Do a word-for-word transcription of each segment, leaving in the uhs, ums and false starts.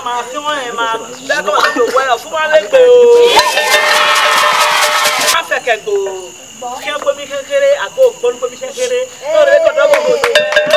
máa fi wọ́n ẹ̀ máa dákọ̀ sí òwò ẹ̀ fún wọn lẹ́gbẹ̀ o. má fẹ̀kẹ̀ gbò kí ẹ gbomi kékeré àgbo gbọ́n gbomi kékeré lórí ẹ̀kọ́ dọ́gbọ̀n gbòdò.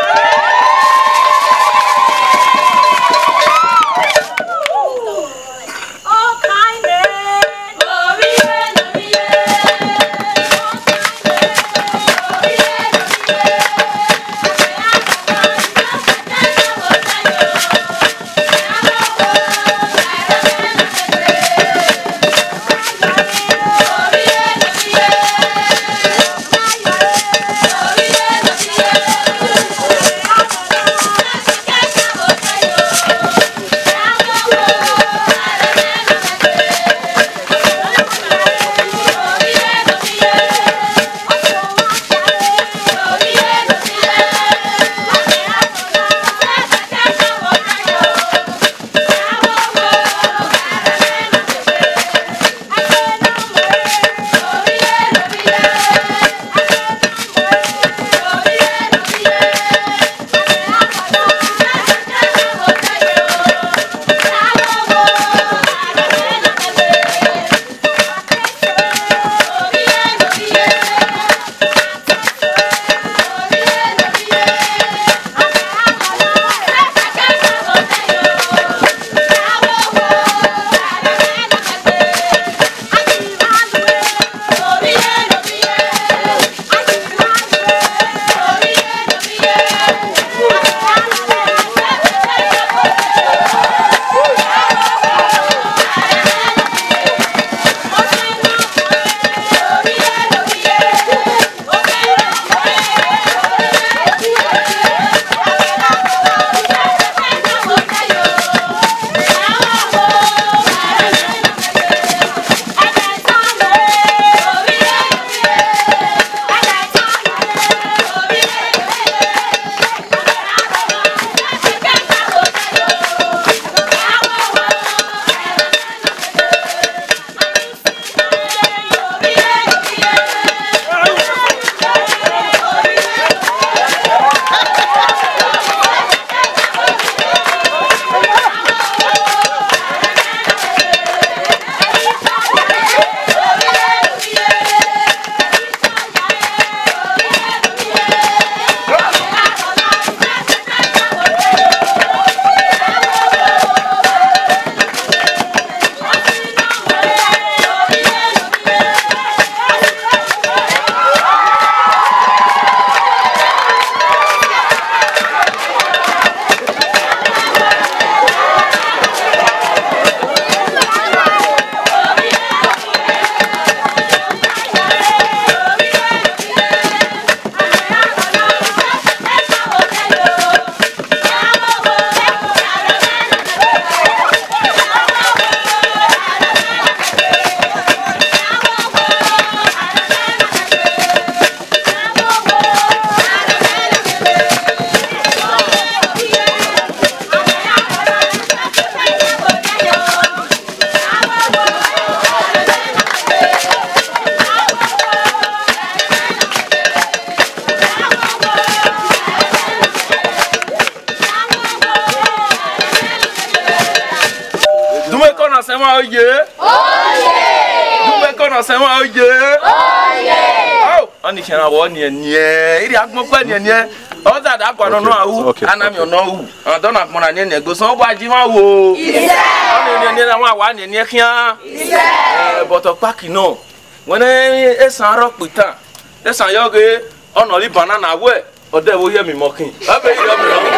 Oye! Oye! Dúpẹ́ kọ́nà sẹ́wọ̀n oye! Oye! Oh! Oni chena wo ni nie. Iri agmopa ni nie. O da da kwa no no awu. Anami ono wu. An don akmona ni ne go so bo ajima wo. Ise! Oni ni ni na wa wa ni ni kian. Ise! Eh but opaki no. When e san ro pitan. E san yo ge ono li banana we. O de wo ye mi mokin. Abe iri o mi no.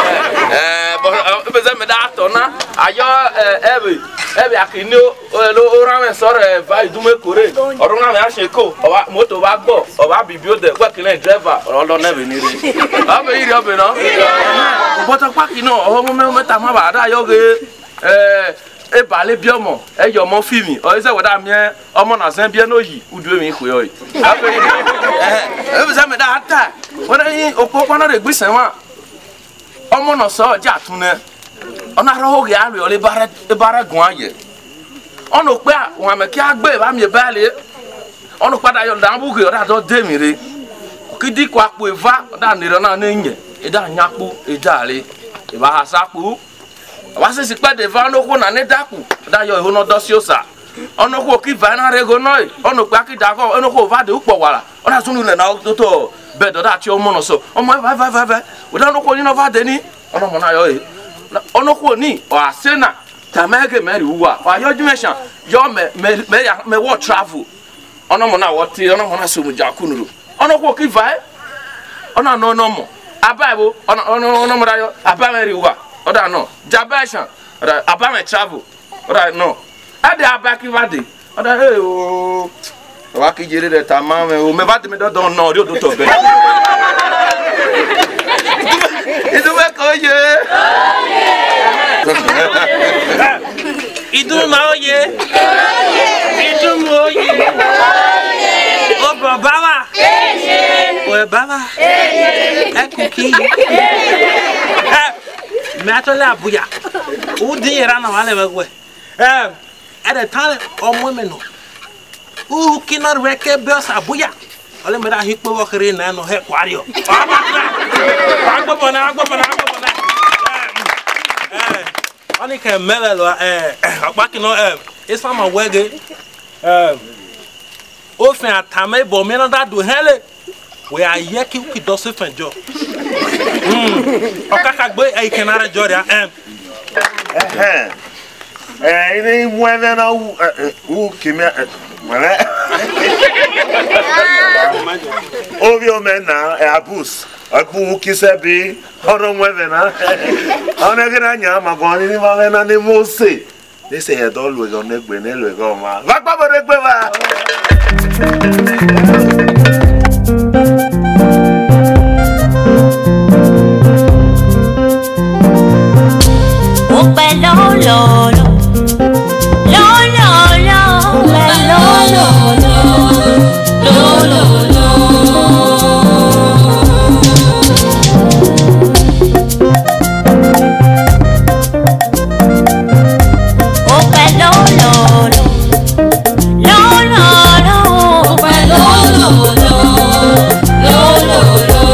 Eh but be ze me da to na. Ayo eh ebe ebe akini o ra me soro e vai dume kore orun na me a se ko o wa moto wa gbo o wa bibi o de we kile driver o lo na be ni re abe iri obe no but pa ki no o mo me meta ma ba da yo ge eh e ba le bi omo e yo mo fimi o se we da mi omo na san bi no yi udu mi ku yo yi abe iri eh e be se me da ata wona yin opopo na re gbisan wa omo no so ja tun ne ona ro ge ari o le bare e bare gun aye ono pe won me ki agbe ba mi ba le ono pada yo dan bu ge o da do de mi re kidi ko apo eva da ni ro na na nye e da nyapu e da le e ba hasapu wasi si pe de va no ko na ne daku da yo ho no do si osa ono ko ki va na rego noi ono pa ki da ko ono ko va de upo wala ona sunu le na to to be do da ti o mo no so omo va va va va o da no ko ni no va de ni ono mo na yo e ono ko ni o asena tamege meri uwa wa yo dimesha yo me me me wo travel ono mo na wo ti ono mo na so mu ja kunuru ono ko ki va ono no no mo abaibo ono ono ono mo da yo abameri uwa oda no jabasha oda abame travel oda no ade abaki vade oda hey o wa ki jere de tamame o me vade me do don no ri do to be idu me ko ye idu ma o ye idu mo ye o baba wa o baba e kuki me atole abuya o din era na wale we eh at the time o mo me no o kinar weke bes abuya ole me da hikpo wo kere na no he kwario agbo bona agbo bona agbo bona eh oni ke melelo eh akpaki no eh isa ma wege eh o fin atame bo me no da do hele we are yeki ki do se fanjo mm o kaka gbe e kenara joria eh eh eh ini mueve na u kimi wala obvio mena e abus abu kisebi ono mueve na ona gina nya ma go ni ma na ni mose they say he do lu go negbe ne lu go ma va pa bo negbe va lo lo lo lo lo lo lo lo lo lo oh lo lo lo lo lo lo oh lo lo lo lo lo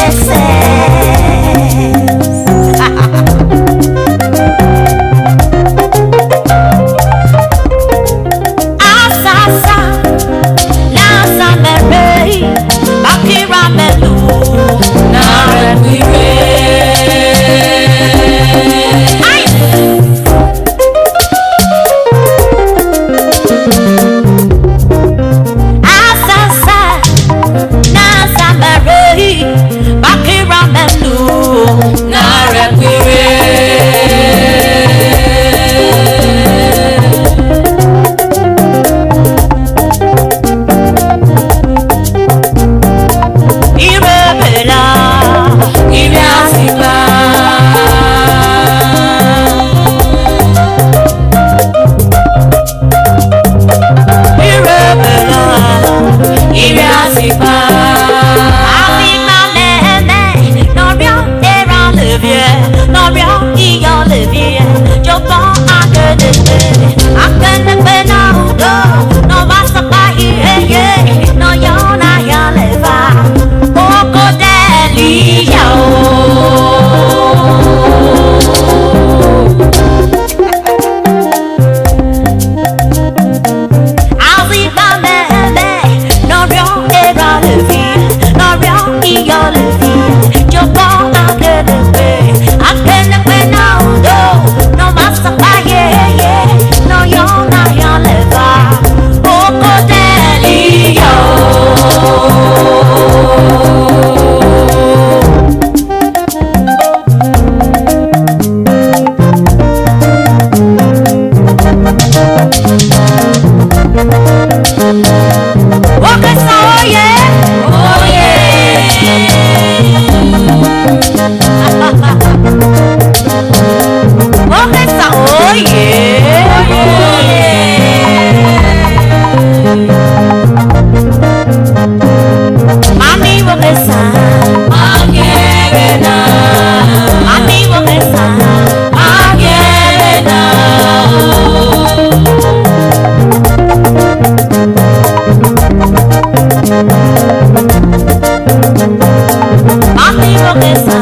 Mami, lo que